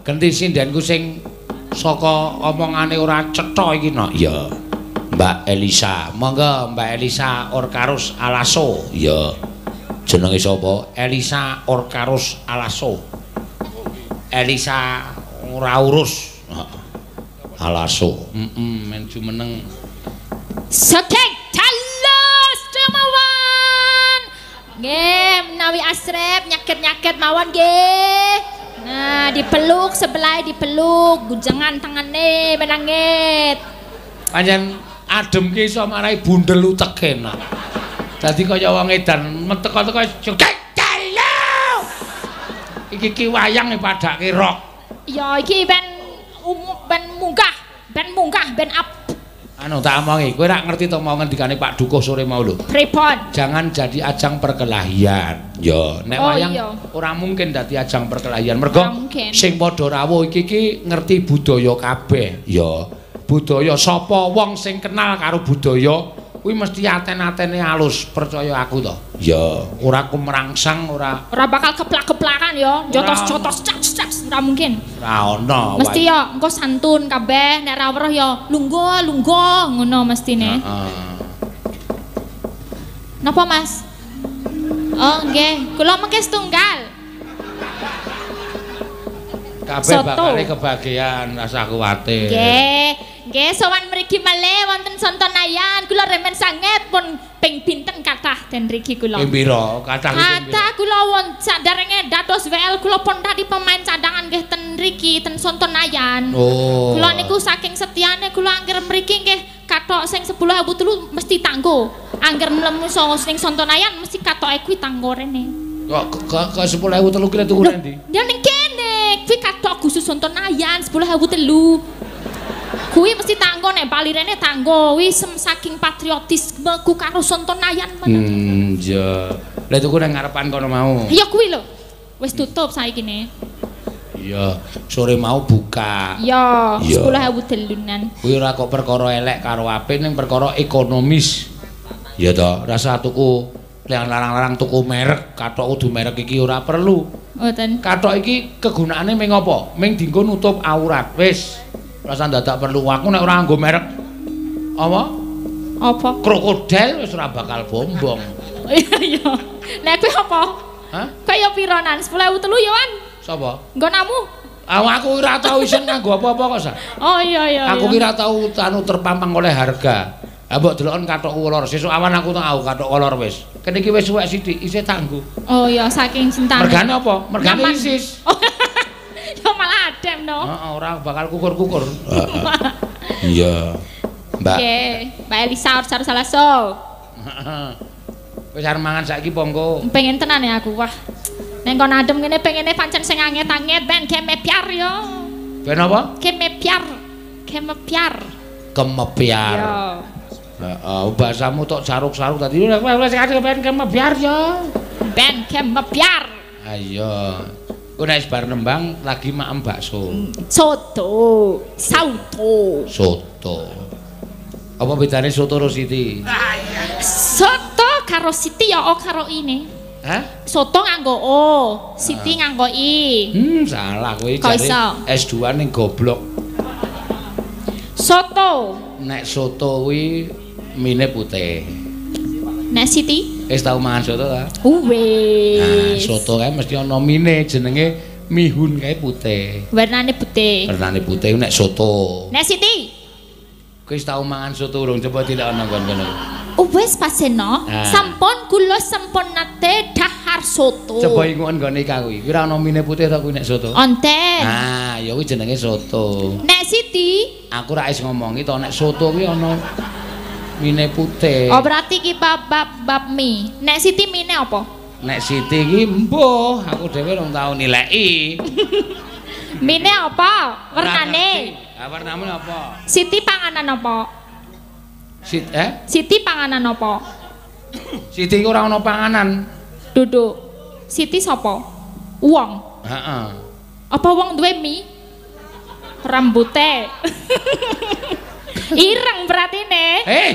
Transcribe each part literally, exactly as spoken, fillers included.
Genti sindenku sing saka omongane ora cetha iki no. Ya. Mbak Elisa. Monggo Mbak Elisa Orkarus Alaso. Ya. Jenenge sapa? Elisa Orkarus Alaso. Elisa ora urus. Alaso. Heeh, men jumeneng. Sokek talus mawon. Nggih, menawi asrep nyaket-nyaket mawon nggih. Nah, dipeluk sebelah dipeluk, gujengan tangane menangit. Pancen adem ki iso marai bundel utek enak. Dadi kaya wong edan meteko-teko sokek talus. Iki ki wayang padake rok. Ya iki ben um, ben munggah, ben munggah, ben up. Anu tak omongi, kowe rak ngerti to mau ngendikane Pak Dukuh sore mau lho. Pripun? Jangan jadi ajang perkelahian. Yo, nek oh, wayang iya. ora mungkin dadi ajang perkelahian. Mergo sing padha rawuh iki ki ngerti budaya kabeh. Yo, budaya sapa wong sing kenal karo budaya kuwi mesti aten-atene alus, percaya aku to. Ya, ora kumrangsang, ora ora bakal keplak-keplakan ya, jotos-jotos caks-caks, ora mungkin. Ora ono. Mesti ya engko santun kabeh, nek ra weruh ya lungguh-lungguh ngono mestine. Heeh. Napa, Mas? Oh, nggih, kula mengke setunggal. Kabeh bakal kebagian, rasa kuwatir. Nggih. Nggih, sowan mriki malih wonten Sontonayan, kula remen sanget pun ping pinten kathah den mriki kula. Ping pira? Kathah ping pira? Kathah kula won saderenge dados W L kula pun tadi pemain cadangan nggih ten mriki ten Sontonayan. Oh. Kula niku saking setiane kula angger mriki nggih kathok sing sepuluh ewu telu mesti tanggo. Angger mlemu ning Sontonayan mesti kathoke kuwi tanggo rene. Kok kok sepuluh ewu telu ki tuku ndi? Ya ning kene, kuwi kathok khusus Sontonayan sepuluh ewu telu. Kuwi mesti tanggo nek bali rene tanggo wis saking patriotismeku karo Sontonayan men. Hmm, ya. Lah tuku nang ngarepan kono mau. Ya kuwi lho. Wis tutup saiki ne. Iya, sore mau buka. Ya, sepuluh ewu telunan. Kuwi ora kok perkara elek karo apik ning perkara ekonomis. Ya to, rasa tuku larang-larang tuku merek, kathok kudu merek iki ora perlu. Mboten. Kathok iki kegunaane ming apa? Ming dienggo nutup aurat. Wis. Rasa dadak perlu aku nek ora nganggo merek apa? Apa? Krokodil wis ora bakal bombong. Iya iya. Nek kuwi apa? Hah? Kaya piranan? sepuluh ewu telu ya, Wan? Sapa? Nggonamu? Ah, aku ora tau isin nganggo apa-apa kok, Sa. Oh iya iya. Aku ki ora tau anu terpampang oleh harga. Ha mbok delokon kathok kolor, sesuk awan aku tau kathok kolor wis. Kene iki wis suwek sithik, isih tanggo. Oh iya, saking cintane. Mergane apa? Mergane isis. Ya malah adem no. Heeh, ora bakal kukur-kukur. Iya. Mbak. Nggih, Mbak Elisa Orsar Salaso. Heeh. Wis arep mangan saiki pongko. Pengen tenan ya aku, wah. Nek kon adem ngene pengene pancen sing anget-anget ben kemepiar yo. Ben apa? Kemepiar. Kemepiar. Kemepiar. Yo. Heeh, bahasamu tok saruk-saruk tadi. Wis ben kemepiar yo. Ben kemepiar. Ayo. Ku nek bar nembang lagi maem bakso. Soto, sauto. Soto. Apa bedane soto karo siti? Soto karo siti ya o karo ini. Hah? Soto nganggo o, siti nganggo i. Hmm, salah kowe jare S dua ning goblok. Soto. Nek soto kuwi mine putih. Nek siti? Wis tau mangan soto ta? Wis. Nah, soto kae mesti ana mine jenenge mihun kae putih. Warnane putih. Warnane putih nek soto. Nek siti? Kowe wis tau mangan soto urung coba dilakon kono. Oh wis paseno. Sampun kula sampun nate dahar soto. Coba ingon nggone kuwi. Kuwi ora ana mine putih ta kuwi nek soto? Onten. Nah, ya kuwi jenenge soto. Nek siti? Aku ra wis ngomongi to nek soto kuwi ana mine putih. Oh berarti ki bab bab bab mie. Nek siti mine apa? Nek siti ki mbuh, aku dhewe rong tau nileki. Mine apa? Warnane? Ah, warnane apa? Siti panganan apa? Sit eh? Siti panganan apa? Siti ora ana panganan. Duduk. Siti sapa? Wong. Heeh. Apa wong duwe mie? Rambute. Ireng berarti ne. Eh.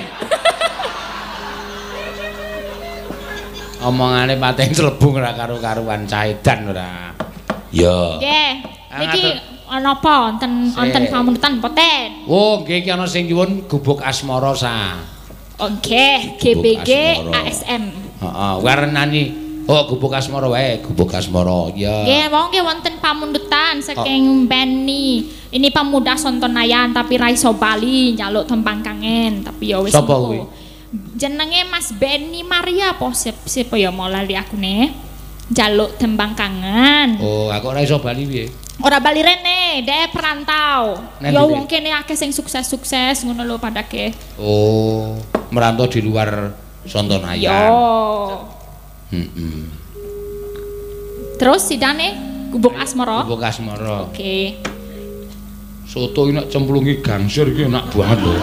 Omongane pating celebung ora karo-karuan caedan ora. Ya. Nggih. Niki ana apa wonten wonten pamundutan mboten? Oh, nggih iki ana sing nyuwun gubuk asmara sa. Oke, G B G A S M. Heeh, warnani oh gubuk asmara wae, gubuk asmara. Ya. Nggih, monggo wonten pamundutan saking Benny. Ini pemuda Sontonayan tapi ra iso bali njaluk tembang kangen, tapi ya wis. Sapa kuwi? Jenenge Mas Benny Maria apa siapa ya mau lali aku nih. Njaluk tembang kangen. Oh, aku ora iso bali piye? Ora bali rene, dhek perantau. Ya wong kene akeh sing sukses-sukses ngono lho padake. Oh, merantau di luar Sontonayan. Yo. Heeh. Terus sidane gubuk asmara. Gubuk asmara. Oke. Soto iki nek cemplungi gangsir iki enak banget lho.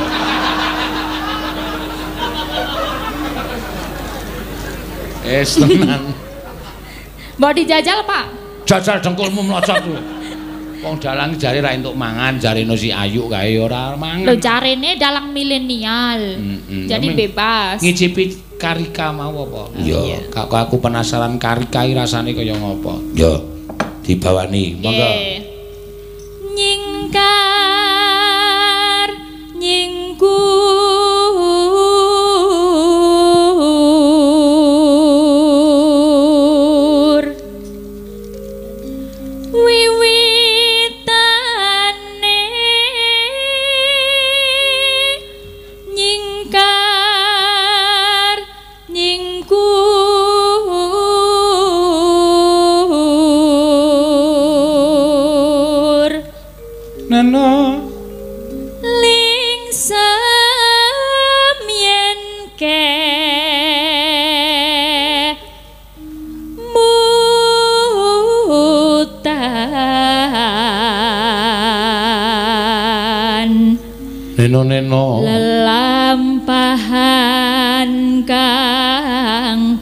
Eh, tenan. Mbok dijajal, Pak? Jajal dengkulmu mlocot tuh. Wong dalang jare ra entuk mangan, jarene si Ayu kae ora mangan. Lho jarene dalang milenial. Mm-mm. Jadi Amin. bebas. Ngicipi karika mau apa? Iya. Kak aku penasaran karika iki rasane kaya ngopo? Ya. Dibawani, monggo. Nyingkar nyingku ling samyen ke mutan neno-neno lelampahan kang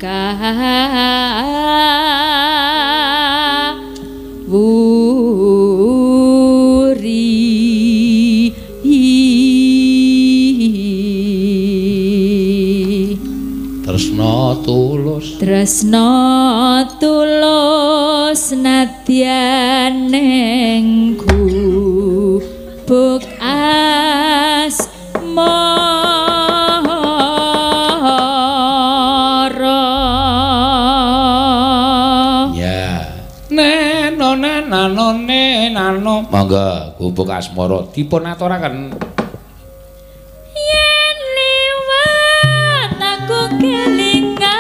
tulus tresno tulus nadyan ning gubuk asmara ya neno nano neno monggo gubuk asmara dipun aturaken. Yen liwat aku kelingan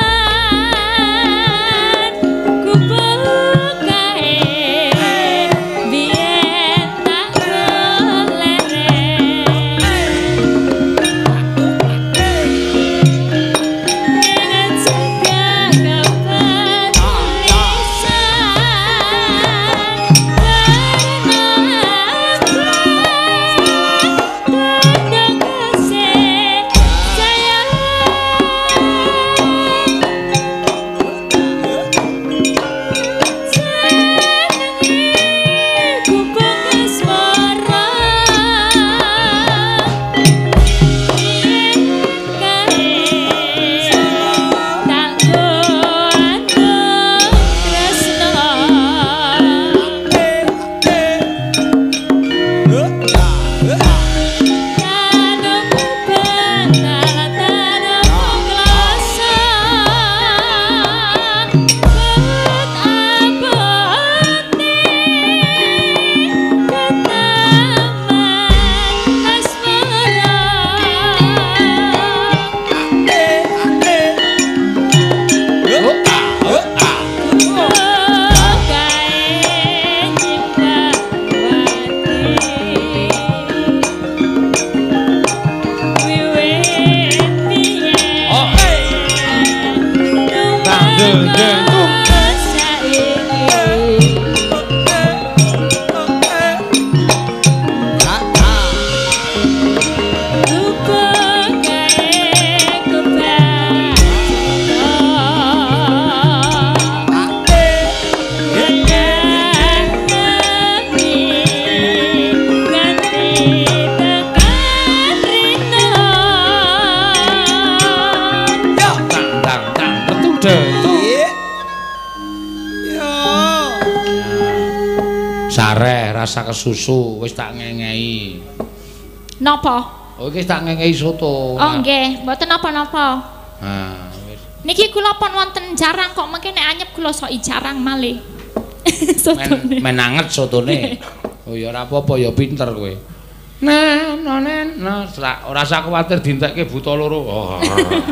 rasa kesusu wis tak ngengei. Napa? Oh iki tak ngengei soto. Oh nggih, mboten napa-napa. Nah, wis. Niki kula pun wonten jarang kok mengke nek anyep kula sok jarang malih. Sotone. Men, men anget sotone. Oh ya ora apa-apa ya pinter kowe. Nah, nonen, nah, ora usah kuwatir dientekke buta loro. Oh.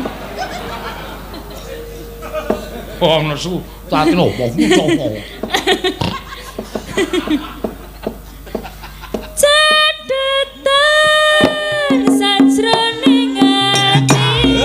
Oh, nesu, tak nopo, nopo. Cedetan sajroning ati.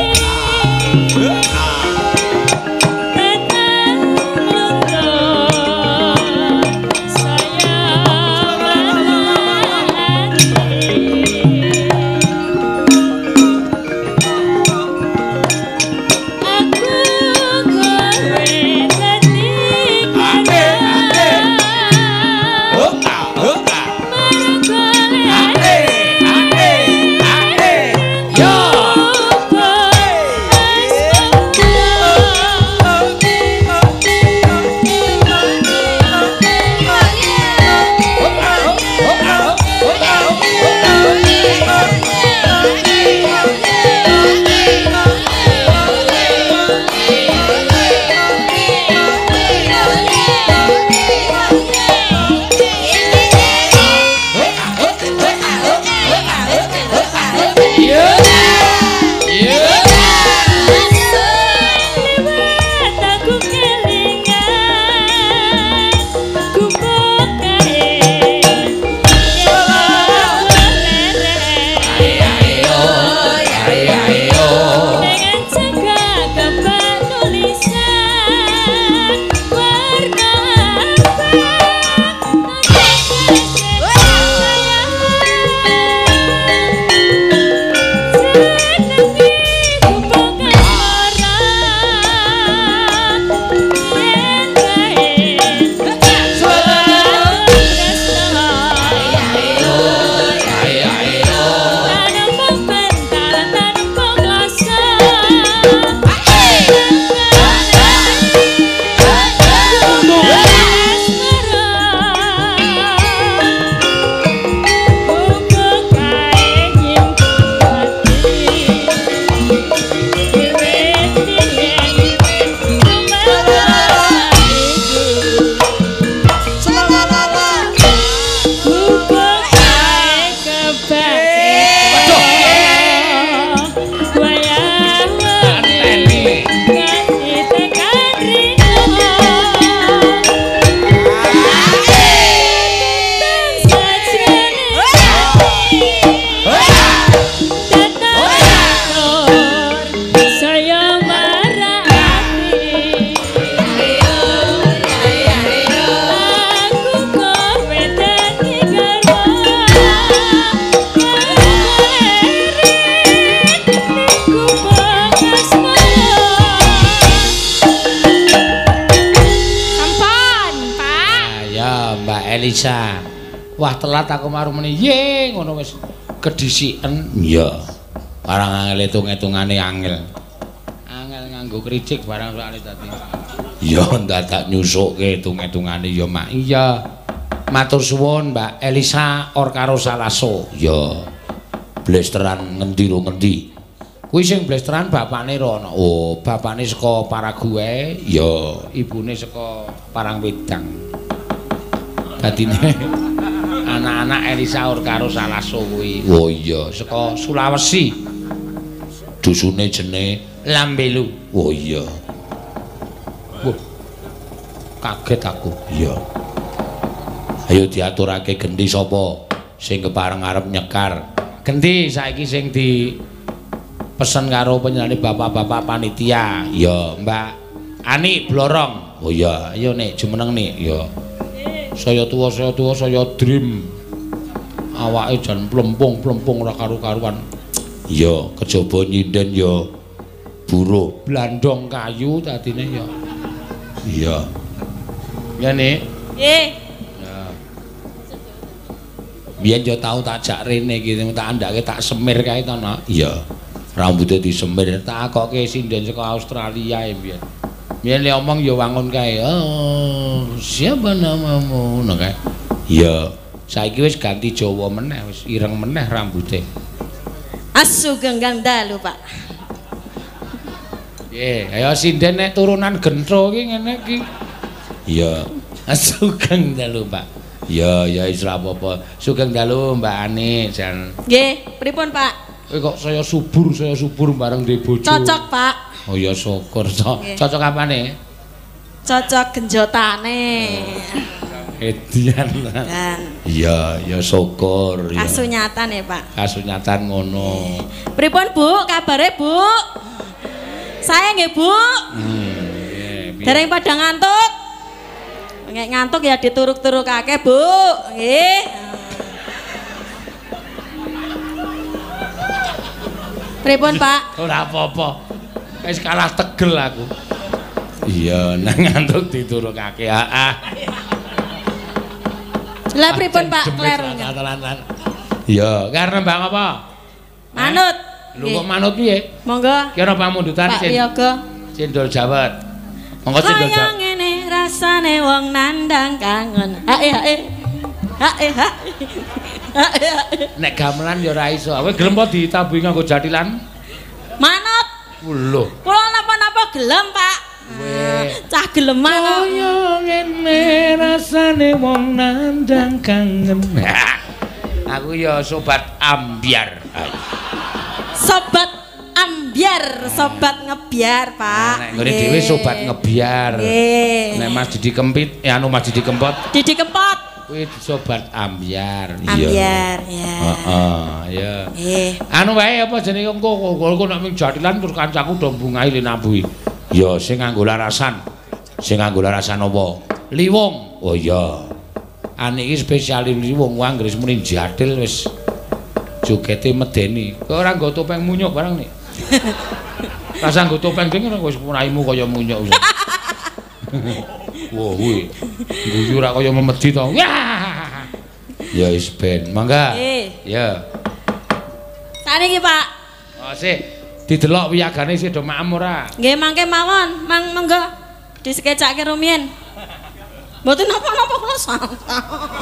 Elisa. Wah telat aku marung meni. Ye ngono wis kedisiken. Iya. Barang angel hitung-hitungane angel. Angel nganggo kricik barang soalé dadi. Ya dadak nyusukke hitung-hitungane ya Mak. Iya. Matur suwun Mbak Elisa or karo Salaso. Ya. Blesteran ngendi ro ngendi. Kuwi sing blesteran bapakne rono. Oh, bapakne saka Paraguay, ya ibune saka Parangwedang. Dadine anak-anak Elisa or karo Salaso kuwi. Oh iya, saka Sulawesi. Dusune jenenge Lambelu. Oh iya. Wah. Kaget aku. Iya. Ayo diaturake gendi sapa sing kepareng arep nyekar. Gendi saiki sing di pesen karo penyanyi bapak-bapak panitia. Ya, Mbak Ani Blorong. Oh iya, ayo nek jumeneng nek ya. Saya tua, saya tua, saya dream. Awake jan plempung-plempung ora karu-karuan. Iya, kejaba nyinden ya buruh blandong kayu tadine ya. Iya. Ya nek. Nggih. Ya. Biyen yo tau tak jak rene iki tak andake tak semir kae to, Nak. Iya. Rambutnya disemir, tak akoke sinden saka Australia ya biyen. Biyen le omong ya wangun kae. Oh, siapa namamu? Ngono kae. Iya, Saiki wis ganti Jawa meneh, wis ireng meneh rambute. Asu genggang dalu, Pak. Nggih, ayo sinden nek turunan Gentro iki ngene iki. Iya, sugeng dalu, Pak. Ya, ya wis ora apa-apa. Sugeng dalu, Mbak Ani, jan. Nggih, pripun, Pak? Kowe kok saya subur, saya subur bareng di bojo. Cocok, Pak. Oh ya syukur. Cocok apane? Cocok genjotane. Edian. Iya, ya syukur ya. Kasunyatan ya, Pak. Kasunyatan ngono. Pripun, Bu? Kabare, Bu? Saya nggih, Bu. Hmm, nggih. Dereng pada ngantuk. Nek ngantuk ya dituruk-turukake, Bu. Nggih. Pripun, Pak? Ora apa-apa. Wis kalah tegel aku. Iya, nang ngantuk diturukake. Heeh. Lah pripun, Pak? Kleru. Iya, karena Mbak apa? Manut. Lho kok manut piye? Monggo. Ki ana pamundutan Pak Yoga. Cendol Jawet. Monggo cendol Jawet. Kaya ngene rasane wong nandang kangen. Hae hae. Hae hae. Hae hae. Nek gamelan ya ora iso. Kowe gelem apa ditabuhi nganggo jatilan? Manut. Lho. Kula napa-napa gelem, Pak. Cah geleman kok. Kaya ngene rasane wong nandang kangen. Aku ya sobat ambyar. Sobat ambyar, sobat ngebyar, Pak. Nek ngene dhewe sobat ngebyar. Nggih. Nek Mas Didi Kempit, ya anu Mas Didi Kempot. Didi Kempot. Kuwi sobat ambyar. Ambyar, ya. Heeh, ya. Nggih. Anu wae apa jenenge engko kok nek ming jatilan terus kancaku do bungahi linambuhi. Ya sing nganggo larasan. Sing nganggo larasan apa? Liwung. Oh iya. Ane iki spesial liwung wae anggere muni jatil wis jogete medeni. Kok ora nggo topeng munyuk barang nih. Rasa nggo topeng ding wis raimu kaya munyuk. Wah, kuwi. Guyu ora kaya memedi to. Ya wis ben. Mangga. Ya. Saniki, Pak. Oh, sik. Didelok wiyagane sik do maem ora? Nggih, mangke mawon. Mang monggo diskecake rumiyin. Mboten napa-napa kula santai.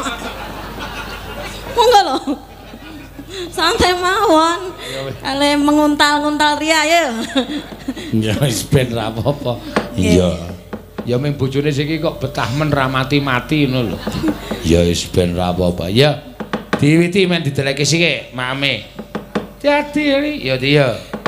Monggo lho. Santai mawon. Ale menguntal-nguntal ria ya. Ya wis ben ra apa-apa. Iya. Ya ming bojone siki kok betah men ra mati-mati ngono lho. Ya wis ben ra apa-apa. Ya diwiti men dideleke siki, mame. Dadi ya ya.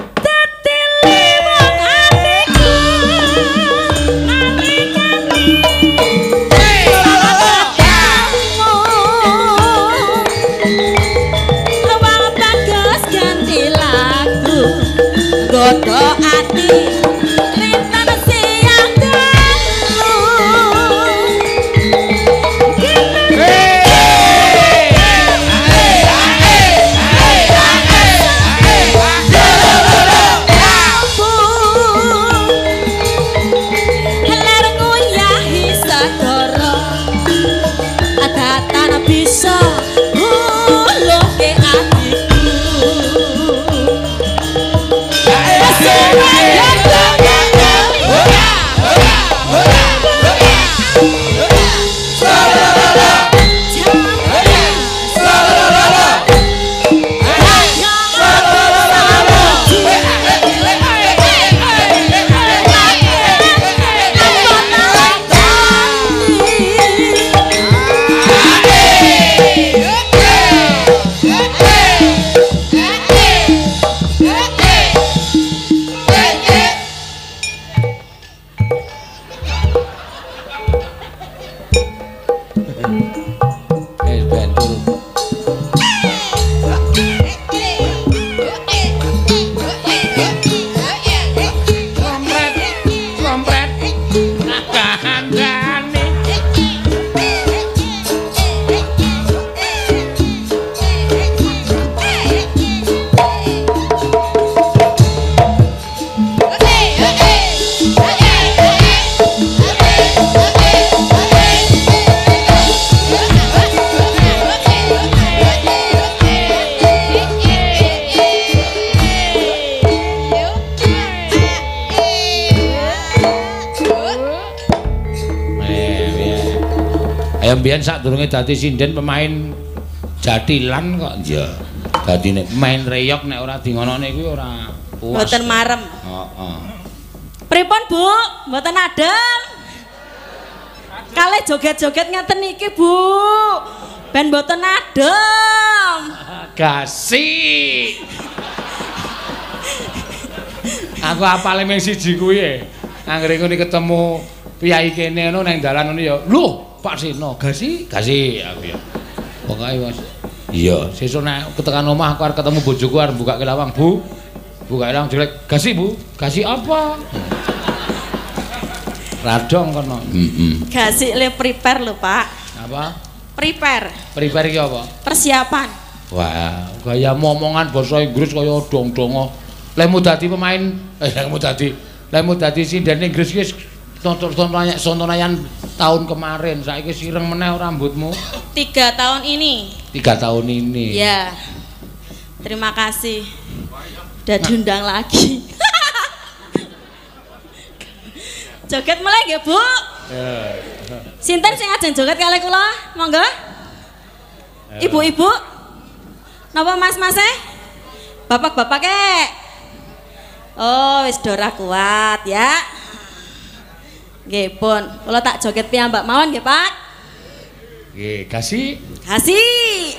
Godo ati rintan siang dalu heler nguyahi sagara adatan bisa nguluke atiku. Yeah. Ya mbiyen sadurunge dadi sinden pemain jatilan kok. Ya. Dadi nek pemain reyok nek ora dingonone kuwi ora puas. Mboten marem. Heeh. Pripun, Bu? Mboten adem. Kalih joget-joget ngeten iki, Bu. Ben mboten adem. Gasi. Aku apale mung siji kuwi e. Anggere ngene ketemu piyai kene ngono nang dalan ngono ya. Lho, Pak Sino, gasi, gasi aku ya. Pokoke Mas. Iya, sesuk nek ketekan omah aku arep ketemu bojoku arep mbukake lawang, Bu. Bukake lawang jelek. Gasi, Bu. Gasi apa? Radong kono. Heeh. Gasi le prepare lho, Pak. Apa? Prepare. Prepare iki apa? Persiapan. Wah, gaya momongan basa Inggris kaya dong-dongo. Lemu dadi pemain, eh lemu dadi, lemu dadi sinden Inggris wis tonton-tontonan sontonayan tahun kemarin. Saiki sireng meneh rambutmu. Tiga tahun ini. Tiga tahun ini. Ya. Terima kasih. Udah diundang lagi. Joget mulai nggih, Bu? Ya. Sinten sing ajeng joget kalih kula? Monggo. Ibu-ibu. Napa Mas-mas e? Bapak-bapak e? Oh, wis dora kuat ya. Nggih pun, kula tak joget piyambak mawon nggih, Pak. Nggih, kasih. Kasih.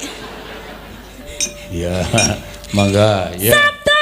Ya, mangga ya.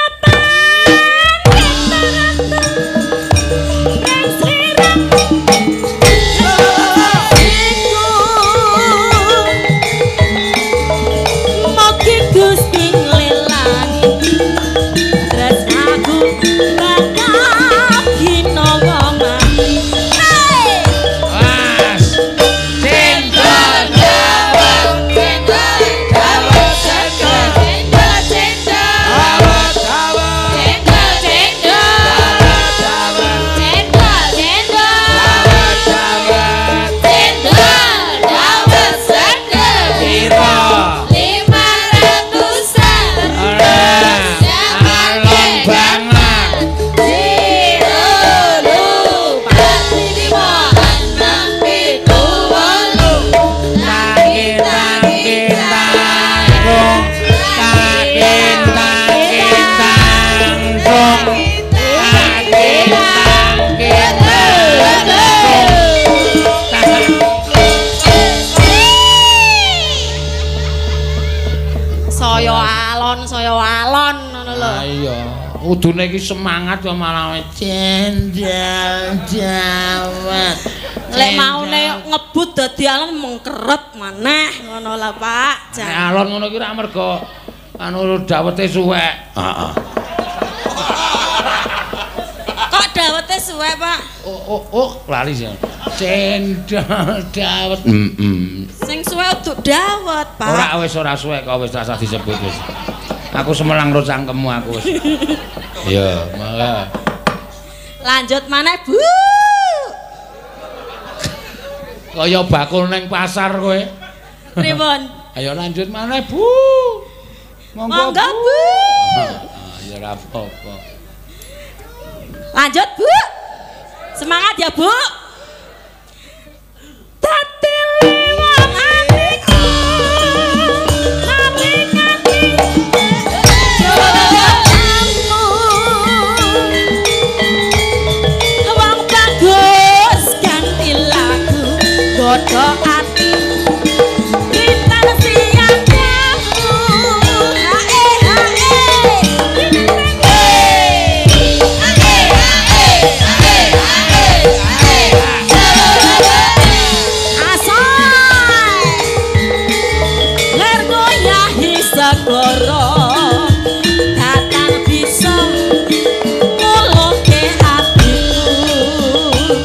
Udune iki semangat kok malah cendal jawat. Lek maune ngebut dadi alon mengkeret maneh ngono lah, Pak. Nek alon ngono ki ra mergo anu dawete suwek. Heeh. Kok dawete suwek, Pak? Oh oh oh lali sih. Cendal dawet. Heeh. Sing suwek uduk dawet, Pak. Ora wis ora suwek kok wis rasa disebut wis. Aku semelang ro cangkemmu aku wis. Ya, malah. Lanjut maneh, Bu. Kaya bakul ning pasar kowe. Pripun? Ayo lanjut maneh, Bu. Monggo, Bu. Bu. Ya ora apa-apa. Lanjut, Bu. Semangat ya, Bu. Dadi wong adikku. Godho ati Kinten siang jamu Hae hae Hae hae hae Asoy Lergoyahi segoro Datang bisa Ngoloke hatiku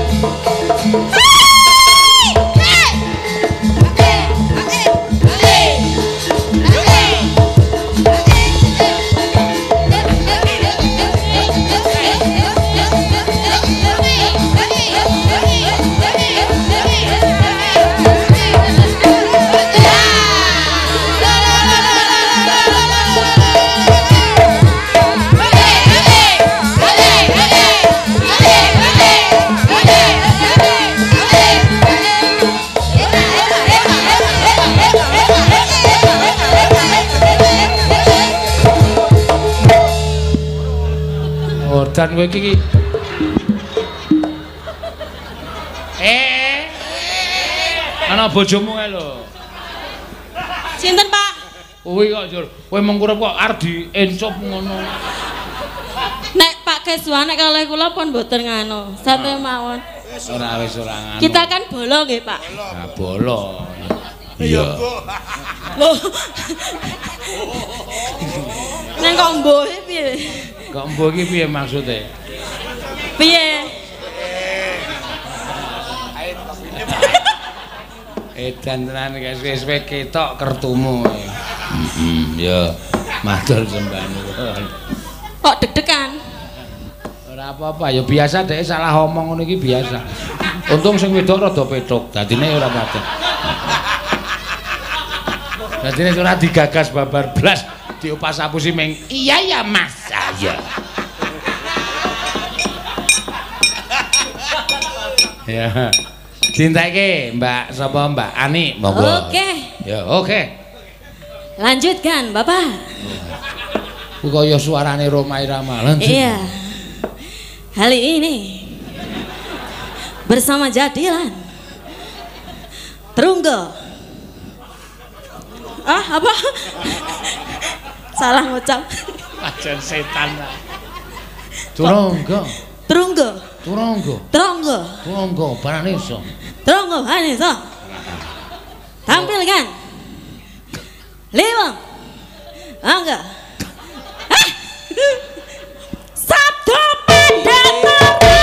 Dan kowe iki eh ana bojomu kae lho. Sinten, Pak? Kuwi kok Jur, kowe mengkurep kok arep diencup ngono. Nek Pak Keswa nek kalih kula pun mboten ngano, santai mawon. Ora wis ora ngano. Kita kan bolo nggih, Pak. Nah, bolo. Iya. Loh. Neng kok mbohe piye? Kok mbuh iki piye maksude? Piye? Edan tenan wis wis ketok kertumu. Heeh, ya matur sembah nuwun. Kok deg-degan? Ora apa-apa, ya biasa dhek salah omong ngono iki biasa. Untung sing wedok rada petuk, dadine ora paten. Dadine ora digagas babar blas, diopas apusi meng. Iya ya Mas, saya. Ya. Dintake Mbak sapa Mbak Ani, monggo. Oke. Ya, oke. Lanjutkan, Bapak. Ku kaya suarane Roma Irama. Lanjut. Iya. Kali ini bersama Jadilan Trunggo. Ah, apa? Salah ngucap. Ajan setan. Trunggo. Trunggo. Trunggo. Trunggo. Trunggo Baraneso. Trunggo Baraneso. Tampilkan. Lima. Angga. Ah. Sabtu pada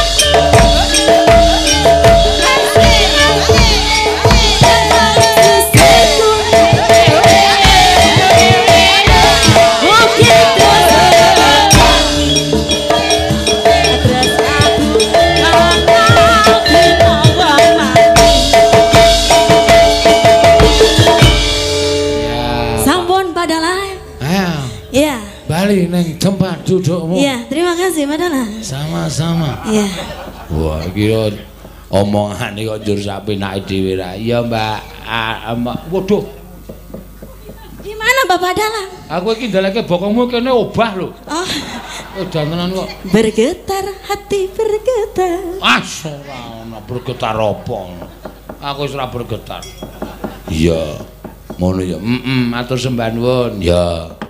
Iya. Bali neng tempat dudukmu. Iya, terima kasih Madana. Sama-sama. Iya. Wah, kira omongan iki kok njur sapenake dhewe ra. Iya, Mbak. Ah, Mbak. Waduh. Gimana Bapak Dalang? Aku iki ndaleke bokongmu kene obah lho. Oh. Oh, dantenan kok. Bergetar hati bergetar. Ah, ora ono bergetar apa. Aku wis ora bergetar. Iya. Ngono ya. Heeh, matur sembah nuwun. Ya.